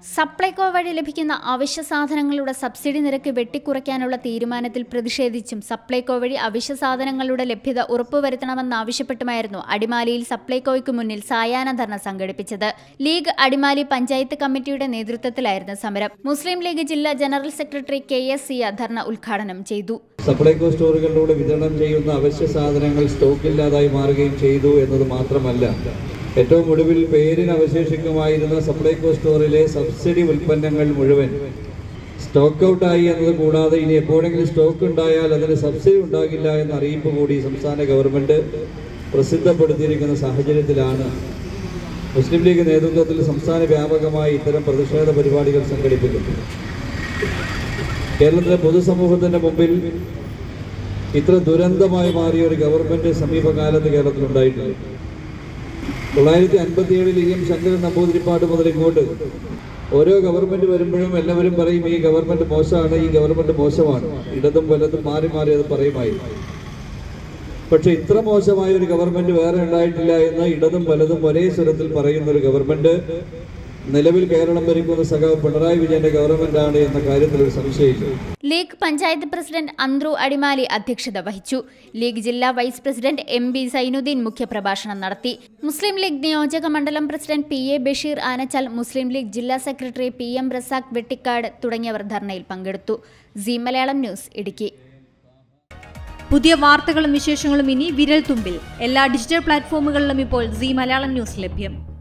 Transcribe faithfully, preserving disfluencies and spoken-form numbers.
സപ്ലൈകോ വഴി ലഭിക്കുന്ന അവശ്യ സാധനങ്ങളുടെ സബ്സിഡി നിരക്ക് വെട്ടിക്കുറയ്ക്കാനുള്ള തീരുമാനത്തിൽ പ്രതിഷേധിച്ചും സപ്ലൈകോ വഴി അവശ്യ സാധനങ്ങളുടെ ലഭ്യത ഉറപ്പുവരുത്തണമെന്നാവശ്യപ്പെട്ടുമായിരുന്നു അടിമാലിയിൽ സപ്ലൈകോയ്ക്ക് മുന്നിൽ സായാഹ്ന ധർണ സംഘടിപ്പിച്ചത്. ലീഗ് അടിമാലി പഞ്ചായത്ത് കമ്മിറ്റിയുടെ നേതൃത്വത്തിലായിരുന്നു സമരം. മുസ്ലിം ലീഗ് ജില്ലാ general secretary K S Siya dharna ഉദ്ഘാടനം ചെയ്തു. സപ്ലൈകോ സ്റ്റോറുകളിലൂടെ വിതരണം ചെയ്യുന്ന അവശ്യ സാധനങ്ങൾ സ്റ്റോക്കില്ലാതായി മാറുകയും ചെയ്തു എന്നത് മാത്രമല്ല, ഏറ്റവും ഒടുവിൽ പേരിന് അവശേഷിക്കുമായിരുന്ന സപ്ലൈകോ സ്റ്റോറിലെ സബ്സിഡി ഉൽപ്പന്നങ്ങൾ മുഴുവൻ സ്റ്റോക്ക് ഔട്ടായി എന്നത് കൂടാതെ ഇനി എപ്പോഴെങ്കിലും സ്റ്റോക്ക് ഉണ്ടായാൽ അതിന് സബ്സിഡി ഉണ്ടാകില്ല എന്ന അറിയിപ്പ് കൂടി സംസ്ഥാന ഗവൺമെന്റ് പ്രസിദ്ധപ്പെടുത്തിയിരിക്കുന്ന സാഹചര്യത്തിലാണ് മുസ്ലിം ലീഗ് നേതൃത്വത്തിൽ സംസ്ഥാന വ്യാപകമായി ഇത്തരം പ്രതിഷേധ പരിപാടികൾ സംഘടിപ്പിക്കുന്നത്. കേരളത്തിലെ പൊതുസമൂഹത്തിന്റെ മുമ്പിൽ ഇത്ര ദുരന്തമായി മാറിയ ഒരു ഗവൺമെന്റ് സമീപകാലത്ത് കേരളത്തിലുണ്ടായിട്ടില്ല. തൊള്ളായിരത്തി അൻപത്തി ഏഴിൽ ഇ എം ശങ്കരൻ നമ്പൂതിരിപ്പാട് മുതൽ ഇങ്ങോട്ട് ഓരോ ഗവൺമെന്റ് വരുമ്പോഴും എല്ലാവരും പറയും ഈ ഗവൺമെന്റ് മോശമാണ്, ഈ ഗവൺമെന്റ് മോശമാണ്. ഇടതും വലതും മാറി മാറി അത് പറയുമായിരുന്നു. പക്ഷെ ഇത്ര മോശമായ ഒരു ഗവൺമെന്റ് വേറെ ഉണ്ടായിട്ടില്ല എന്ന് ഇടതും വലതും ഒരേ സ്വരത്തിൽ പറയുന്ന ഒരു ഗവൺമെന്റ് നിലവിൽ കേരളം ഭരിക്കുന്ന സഖാവ് പിണറായി വിജയന്റെ ഗവൺമെന്റാണ് എന്ന കാര്യത്തിൽ ഒരു സംശയമില്ല. ലീഗ് പഞ്ചായത്ത് പ്രസിഡന്റ് അന്ത്രു അടിമാലി അധ്യക്ഷത വഹിച്ചു. ലീഗ് ജില്ലാ vice president M B Zainuddin മുഖ്യപ്രഭാഷണം നടത്തി. മുസ്ലിം ലീഗ് നിയോജക മണ്ഡലം president P A Basheer Anachal, Muslim League ജില്ലാ secretary P M Razak Vettikkad തുടങ്ങിയവർ ധർണയിൽ പങ്കെടുത്തു. C Malayalam news Idukki. പുതിയ വാർത്തകളും വിശേഷങ്ങളും ഇനി വിരൽ തുമ്പിൽ. എല്ലാ ഡിജിറ്റൽ പ്ലാറ്റ്ഫോമുകളിലും ഇപ്പോൾ സി മലയാളം ന്യൂസ് ലഭ്യം.